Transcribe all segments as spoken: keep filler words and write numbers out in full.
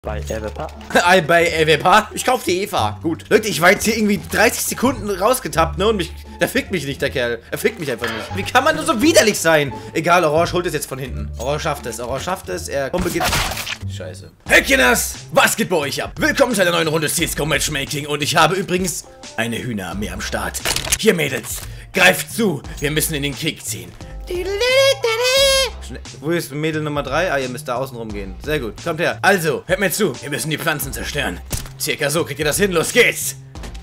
Bei Evepa. I bei Evepa. Ich kauf die Eva. Gut. Leute, ich war jetzt hier irgendwie dreißig Sekunden rausgetappt, ne? Und mich, der fickt mich nicht, der Kerl. Er fickt mich einfach nicht. Wie kann man nur so widerlich sein? Egal, Orange holt es jetzt von hinten. Orange schafft es. Orange schafft es. Er kommt beginnt. Scheiße. Hey Kinders, was geht bei euch ab? Willkommen zu einer neuen Runde C S G O Matchmaking. Und ich habe übrigens eine Hühnerarmee am Start. Hier, Mädels. Greift zu. Wir müssen in den Kick ziehen. Wo ist Mädel Nummer drei? Ah, ihr müsst da außen rumgehen. Sehr gut. Kommt her. Also, hört mir zu. Wir müssen die Pflanzen zerstören. Circa so kriegt ihr das hin. Los geht's.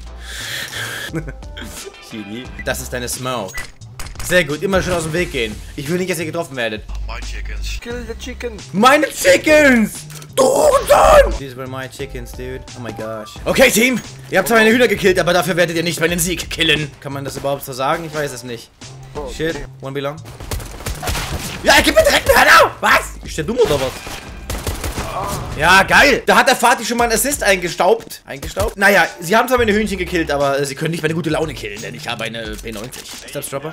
Das ist deine Smoke. Sehr gut. Immer schön aus dem Weg gehen. Ich will nicht, dass ihr getroffen werdet. My chickens. Kill the chicken. Meine Chickens! Du Hurensohn! These were my chickens, dude. Oh my gosh. Okay, Team. Ihr habt zwar meine Hühner gekillt, aber dafür werdet ihr nicht meinen Sieg killen. Kann man das überhaupt so sagen? Ich weiß es nicht. Oh, Shit. okay. One belong. Ja, gib mir direkt einen Hörner! Was? Ist der dumm oder was? Ja, geil. Da hat der Fatih schon mal einen Assist eingestaubt. Eingestaubt? Naja, sie haben zwar meine Hühnchen gekillt, aber äh, sie können nicht meine gute Laune killen, denn ich habe eine P neunzig. Stepstropper.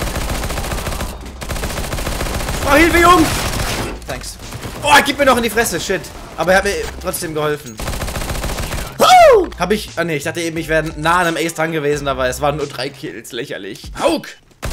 Oh, Hilfe, Jungs! Thanks. Oh, gib mir noch in die Fresse, shit. Aber er hat mir trotzdem geholfen. Woo! Hab ich... Ah, ne, ich dachte eben, ich wäre nah an einem Ace dran gewesen, aber es waren nur drei Kills. Lächerlich. Hauk!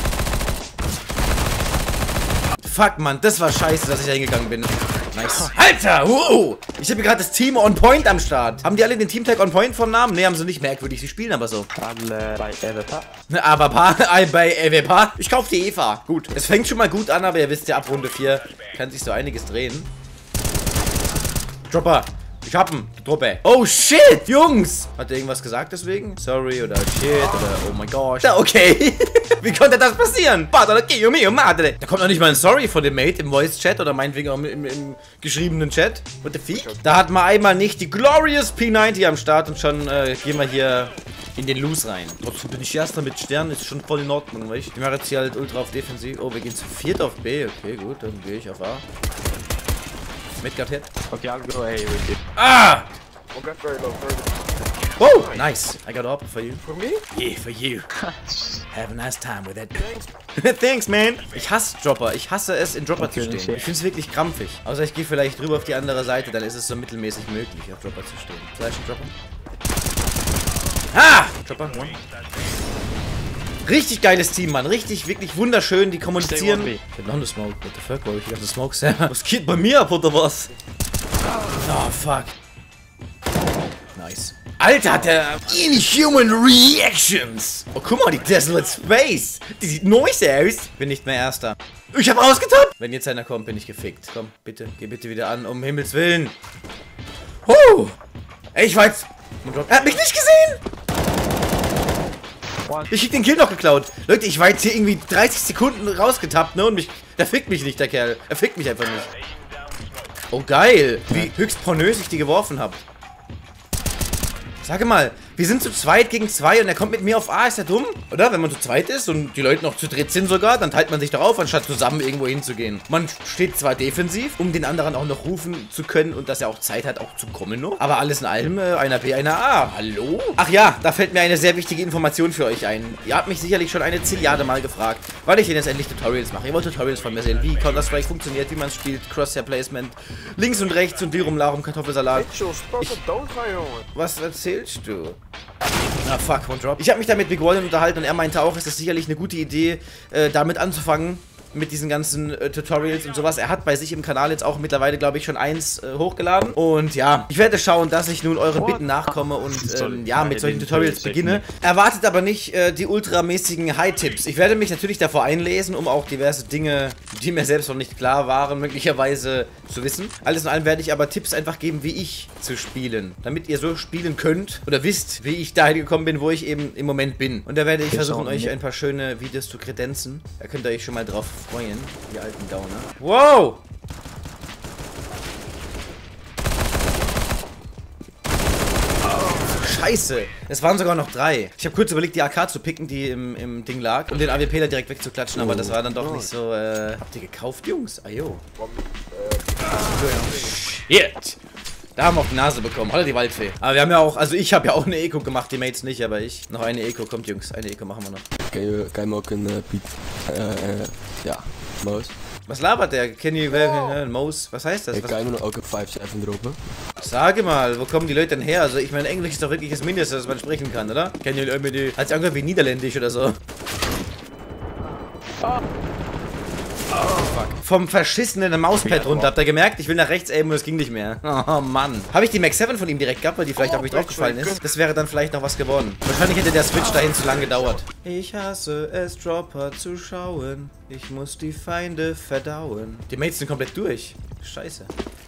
Fuck, Mann, das war scheiße, dass ich da hingegangen bin. Nice. Alter, wow. Ich habe gerade das Team On Point am Start. Haben die alle den Teamtag On Point vom Namen? Ne, haben sie nicht. Merkwürdig, sie spielen aber so. Alle bei Evepa. Aber pa, bei Evepa. Ich kauf die Eva. Gut. Es fängt schon mal gut an, aber ihr wisst ja, ab Runde vier kann sich so einiges drehen. Dropper. Ich hab ihn. Truppe. Oh shit, Jungs. Hat er irgendwas gesagt deswegen? Sorry oder shit oder oh my gosh. Ja, okay. Wie konnte das passieren? Da kommt noch nicht mal ein Sorry von dem Mate im Voice-Chat oder meinetwegen auch im, im, im geschriebenen Chat. What the fuck? Da hat man einmal nicht die Glorious P neunzig am Start und schon äh, gehen wir hier in den Loose rein. Trotzdem bin ich Erster mit Sternen, ist schon voll in Ordnung, weißt du? Ich mache jetzt hier halt ultra auf Defensiv. Oh, wir gehen zu viert auf B. Okay, gut, dann gehe ich auf A. Midgard Hit. Okay, I'll go A with you. Ah! Okay, very low, very low. Oh, nice. I got up for you. For me? Yeah, for you. Have a nice time with it. Thanks, man. Ich hasse Dropper. Ich hasse es, in Dropper zu stehen. Ich finde es wirklich krampfig. Außer ich gehe vielleicht rüber auf die andere Seite, dann ist es so mittelmäßig möglich, auf Dropper zu stehen. Vielleicht ein Dropper. Ah! Dropper, one. Richtig geiles Team, Mann. Richtig, wirklich wunderschön. Die kommunizieren. Ich hab noch eine Smoke. What the fuck, ich hab eine Smoke. Was geht bei mir ab, oder was? Oh, fuck. Nice. Alter, hat der Inhuman Reactions. Oh, guck mal, die Desolate Space. Die sieht nice aus. Bin nicht mehr Erster. Ich hab rausgetappt. Wenn jetzt einer kommt, bin ich gefickt. Komm, bitte. Geh bitte wieder an, um Himmels Willen. Huh. Ey, ich war jetzt... Er hat mich nicht gesehen. Ich krieg den Kill noch geklaut. Leute, ich war jetzt hier irgendwie dreißig Sekunden rausgetappt, ne? Und mich... Der fickt mich nicht, der Kerl. Er fickt mich einfach nicht. Oh, geil. Wie höchst pornös ich die geworfen habe. Sag mal, wir sind zu zweit gegen zwei und er kommt mit mir auf A. Ist er dumm? Oder? Wenn man zu zweit ist und die Leute noch zu dritt sind sogar, dann teilt man sich doch auf, anstatt zusammen irgendwo hinzugehen. Man steht zwar defensiv, um den anderen auch noch rufen zu können und dass er auch Zeit hat, auch zu kommen noch. Aber alles in allem, äh, einer B, einer A. Hallo? Ach ja, da fällt mir eine sehr wichtige Information für euch ein. Ihr habt mich sicherlich schon eine Zilliarde Mal gefragt, weil ich denn jetzt endlich Tutorials mache. Ihr wollt Tutorials von mir sehen, wie Counter-Strike funktioniert, wie man es spielt, Crosshair-Placement, links und rechts und Lirum Larum Kartoffelsalat. Ich, was erzählst du? Ah, fuck, one drop. Ich habe mich da mit Big Wallen unterhalten und er meinte auch, es ist sicherlich eine gute Idee, äh, damit anzufangen, mit diesen ganzen äh, Tutorials und sowas. Er hat bei sich im Kanal jetzt auch mittlerweile, glaube ich, schon eins äh, hochgeladen. Und ja, ich werde schauen, dass ich nun euren Bitten nachkomme und ähm, ja, mit solchen Tutorials beginne. Erwartet aber nicht äh, die ultramäßigen High-Tipps. Ich werde mich natürlich davor einlesen, um auch diverse Dinge, die mir selbst noch nicht klar waren, möglicherweise zu wissen. Alles in allem werde ich aber Tipps einfach geben, wie ich zu spielen. Damit ihr so spielen könnt oder wisst, wie ich dahin gekommen bin, wo ich eben im Moment bin. Und da werde ich versuchen, euch ein paar schöne Videos zu kredenzen. Da könnt ihr euch schon mal drauf freuen, die alten Downer. Wow! Scheiße! Es waren sogar noch drei. Ich habe kurz überlegt, die A K zu picken, die im, im Ding lag, um den A W P da direkt wegzuklatschen, aber das war dann doch nicht so, äh... Habt ihr gekauft, Jungs? Ajo. Shit! Da haben wir auf die Nase bekommen. Hallo, die Waldfee. Aber wir haben ja auch, also ich habe ja auch eine Eco gemacht, die Mates nicht, aber ich. Noch eine Eco, kommt Jungs, eine Eco machen wir noch. Kan je, kan je me ook een uh, Piet, uh, uh, ja, Moos? Was labert der? Can you... Oh. Mose? Was heißt das? Ik Was? kan je ook een vijf zeven droppen. Sage mal, wo kommen die Leute denn her? Also ich meine, Englisch ist doch wirklich das Mindeste, das man sprechen kann, oder? Can you... Hat sich angehört wie Niederländisch oder so. Oh. Fuck. Vom verschissenen Mauspad runter. Habt ihr gemerkt? Ich will nach rechts aimen und es ging nicht mehr. Oh Mann. Habe ich die Mac sieben von ihm direkt gehabt, weil die vielleicht auf mich draufgefallen ist? Das wäre dann vielleicht noch was geworden. Wahrscheinlich hätte der Switch dahin zu lange gedauert. Ich hasse es, Dropper zu schauen. Ich muss die Feinde verdauen. Die Mates sind komplett durch. Scheiße.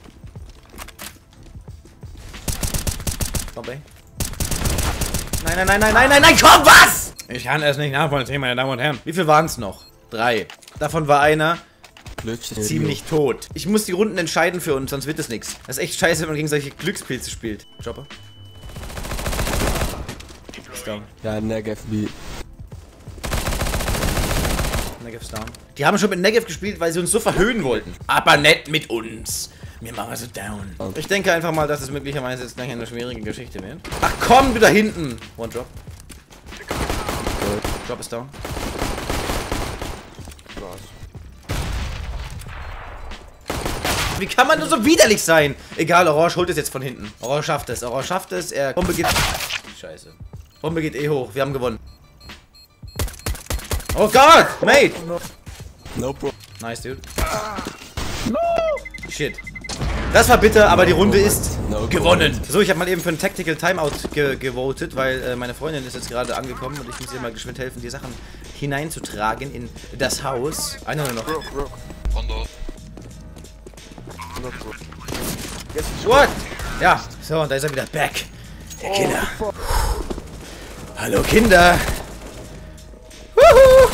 Komm, ey. Nein, nein, nein, nein, nein, nein, nein, komm, was? Ich kann es nicht nachvollziehen, meine Damen und Herren. Wie viel waren es noch? Drei. Davon war einer ziemlich tot. Ich muss die Runden entscheiden für uns, sonst wird es nichts. Das ist echt scheiße, wenn man gegen solche Glückspilze spielt. Chopper. Ist down. Ja, Negev B. Negev's down. Die haben schon mit Negev gespielt, weil sie uns so verhöhnen wollten. Aber nicht mit uns. Wir machen so down. Ich denke einfach mal, dass es möglicherweise jetzt gleich eine schwierige Geschichte wird. Ach komm, du da hinten. One drop. Drop ist down. Wie kann man nur so widerlich sein? Egal, Orange holt es jetzt von hinten. Orange schafft es. Orange schafft es. Er Bombe geht... Scheiße. Bombe geht eh hoch. Wir haben gewonnen. Oh Gott! Mate! No problem. Nice, dude. No! Shit. Das war bitter, aber die Runde ist no gewonnen. So, ich habe mal eben für ein Tactical Timeout ge gewotet, weil äh, meine Freundin ist jetzt gerade angekommen und ich muss ihr mal geschwind helfen, die Sachen hineinzutragen in das Haus. Einer nur noch. What? Ja, so, und da ist er wieder back. Der Kinder. Oh, hallo Kinder. Wuhu.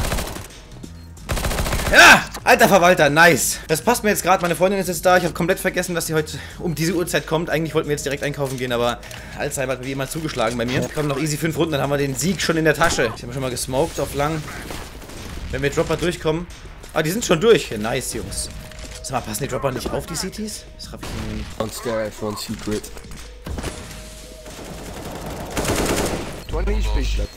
Ja, alter Verwalter, nice. Das passt mir jetzt gerade, meine Freundin ist jetzt da. Ich habe komplett vergessen, dass sie heute um diese Uhrzeit kommt. Eigentlich wollten wir jetzt direkt einkaufen gehen, aber Alzheimer hat wie immer zugeschlagen bei mir. Kommen noch easy fünf Runden, dann haben wir den Sieg schon in der Tasche. Ich habe schon mal gesmoked auf lang. Wenn wir Dropper durchkommen. Ah, die sind schon durch. Nice, Jungs. Sag mal, passen die Dropper nicht auf die C Ts? Das raff ich irgendwie nicht. One scare, one secret. twenty speed.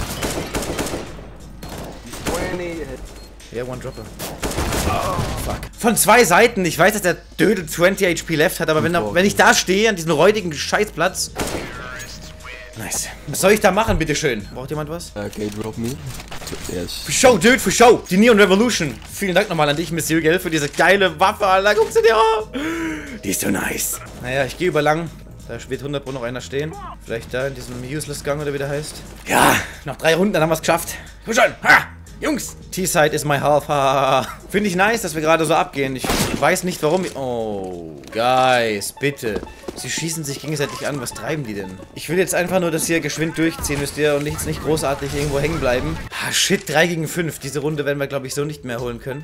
twenty. Ja, one Dropper. Oh, fuck. Von zwei Seiten. Ich weiß, dass der Dödel zwanzig H P left hat, aber wenn, da, wenn ich da stehe, an diesem räudigen Scheißplatz. Nice. Was soll ich da machen, bitteschön? Braucht jemand was? Okay, drop me. Yes. Für Show, Dude, für Show. Die Neon Revolution. Vielen Dank nochmal an dich, Monsieur, gell, für diese geile Waffe, Alter. Guckst du dir an? Die ist so nice. Naja, ich gehe über lang. Da wird hundert Pro noch einer stehen. Vielleicht da in diesem Useless Gang oder wie der heißt. Ja, noch drei Runden, dann haben wir es geschafft. Komm schon. Ha! Jungs! T-Side is my half. Finde ich nice, dass wir gerade so abgehen. Ich weiß nicht, warum. Oh, Guys, bitte. Sie schießen sich gegenseitig an. Was treiben die denn? Ich will jetzt einfach nur das hier geschwind durchziehen, wisst ihr, und jetzt nicht großartig irgendwo hängen bleiben. Ah, shit, drei gegen fünf. Diese Runde werden wir, glaube ich, so nicht mehr holen können.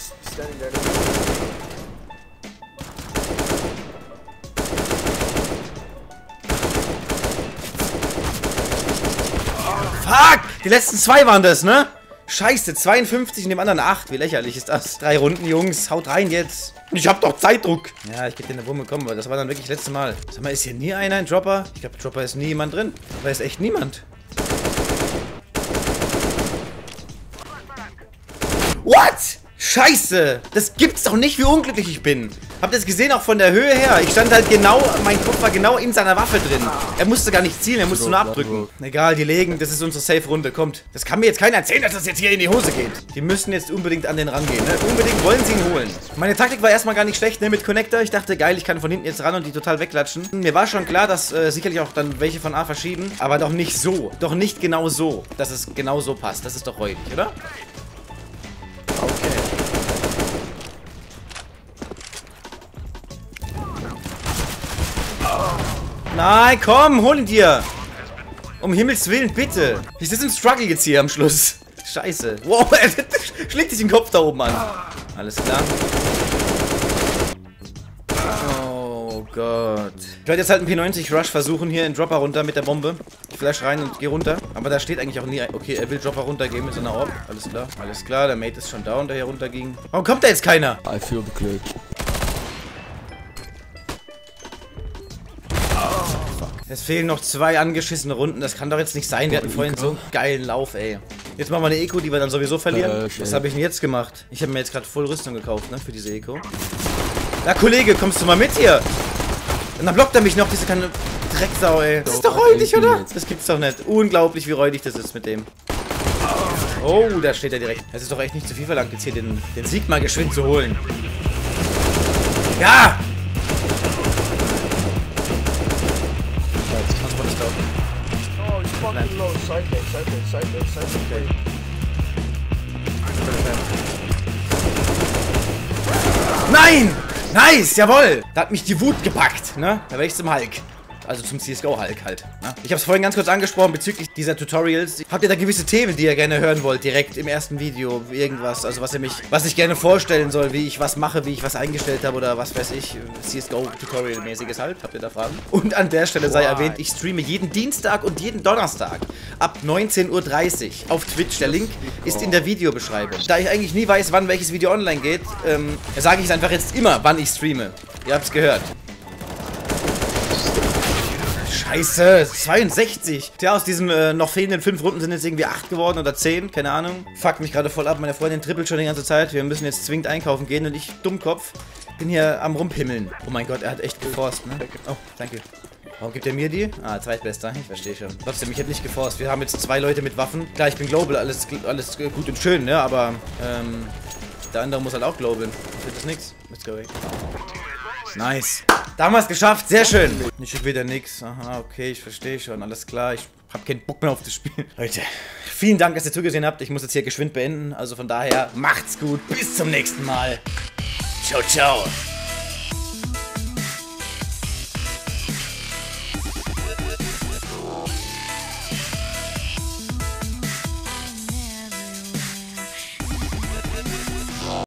Fuck! Die letzten zwei waren das, ne? Scheiße, zweiundfünfzig und dem anderen acht. Wie lächerlich ist das? Drei Runden, Jungs. Haut rein jetzt. Ich hab doch Zeitdruck. Ja, ich geb dir eine Wumme, komm, weil das war dann wirklich das letzte Mal. Sag mal, ist hier nie einer ein Dropper? Ich glaube, Dropper ist nie jemand drin. Aber ist echt niemand. What? Scheiße! Das gibt's doch nicht, wie unglücklich ich bin. Habt ihr es gesehen, auch von der Höhe her? Ich stand halt genau, mein Kopf war genau in seiner Waffe drin. Er musste gar nicht zielen, er musste nur abdrücken. Egal, die legen, das ist unsere Safe-Runde, kommt. Das kann mir jetzt keiner erzählen, dass das jetzt hier in die Hose geht. Die müssen jetzt unbedingt an den rangehen, ne? Unbedingt wollen sie ihn holen. Meine Taktik war erstmal gar nicht schlecht, ne? Mit Connector. Ich dachte, geil, ich kann von hinten jetzt ran und die total wegklatschen. Mir war schon klar, dass äh, sicherlich auch dann welche von A verschieben. Aber doch nicht so. Doch nicht genau so, dass es genau so passt. Das ist doch räudig, oder? Okay. Nein, komm, hol ihn dir. Um Himmels Willen, bitte. Ist das ein Struggle jetzt hier am Schluss? Scheiße. Wow, er schlägt sich den Kopf da oben an. Alles klar. Oh Gott. Ich werde jetzt halt einen P neunzig Rush versuchen, hier in Dropper runter mit der Bombe. Ich flash rein und gehe runter. Aber da steht eigentlich auch nie... Okay, er will Dropper runtergehen mit so einer Orb. Alles klar. Alles klar, der Mate ist schon down, der hier runterging. Warum kommt da jetzt keiner? I feel the clutch. Es fehlen noch zwei angeschissene Runden. Das kann doch jetzt nicht sein. Wir hatten vorhin so einen geilen Lauf, ey. Jetzt machen wir eine Eco, die wir dann sowieso verlieren. Äh, Was schnell. habe ich denn jetzt gemacht? Ich habe mir jetzt gerade voll Rüstung gekauft, ne, für diese Eco. Na, Kollege, kommst du mal mit hier? Und dann blockt er mich noch, diese kleine Drecksau, ey. Das ist doch räudig, oder? Das gibt's doch nicht. Unglaublich, wie räudig das ist mit dem. Oh, da steht er direkt. Das ist doch echt nicht zu viel verlangt, jetzt hier den, den Sieg mal geschwind zu holen. Ja! Transport ist down. Oh, he's fucking low. Side lane, side lane, side lane, side lane. Nein! Nice, jawohl! Da hat mich die Wut gepackt, ne? Da wäre ich zum Hulk. Also zum C S G O-Hulk halt. Ne? Ich habe es vorhin ganz kurz angesprochen bezüglich dieser Tutorials. Habt ihr da gewisse Themen, die ihr gerne hören wollt, direkt im ersten Video? Irgendwas, also was ihr mich, was ich gerne vorstellen soll, wie ich was mache, wie ich was eingestellt habe oder was weiß ich. C S G O-Tutorial-mäßiges halt. Habt ihr da Fragen? Und an der Stelle sei erwähnt, ich streame jeden Dienstag und jeden Donnerstag ab neunzehn Uhr dreißig auf Twitch. Der Link ist in der Videobeschreibung. Da ich eigentlich nie weiß, wann welches Video online geht, ähm, sage ich es einfach jetzt immer, wann ich streame. Ihr habt's gehört. Scheiße, zweiundsechzig. Tja, aus diesen äh, noch fehlenden fünf Runden sind jetzt irgendwie acht geworden oder zehn, keine Ahnung. Fuck mich gerade voll ab, meine Freundin trippelt schon die ganze Zeit. Wir müssen jetzt zwingend einkaufen gehen und ich, Dummkopf, bin hier am Rumpimmeln. Oh mein Gott, er hat echt geforst, ne? Oh, danke. Warum gibt er mir die? Ah, zweitbester, ich verstehe schon. Trotzdem, ich hätte nicht geforst. Wir haben jetzt zwei Leute mit Waffen. Klar, ich bin Global, alles, alles gut und schön, ne? Aber, ähm, der andere muss halt auch Global. Ich finde das nix. Let's go away. Nice. Damals geschafft, sehr schön. Ich krieg wieder nix. Aha, okay, ich verstehe schon. Alles klar, ich hab keinen Bock mehr auf das Spiel. Leute, vielen Dank, dass ihr zugesehen habt. Ich muss jetzt hier geschwind beenden. Also von daher, macht's gut. Bis zum nächsten Mal. Ciao, ciao.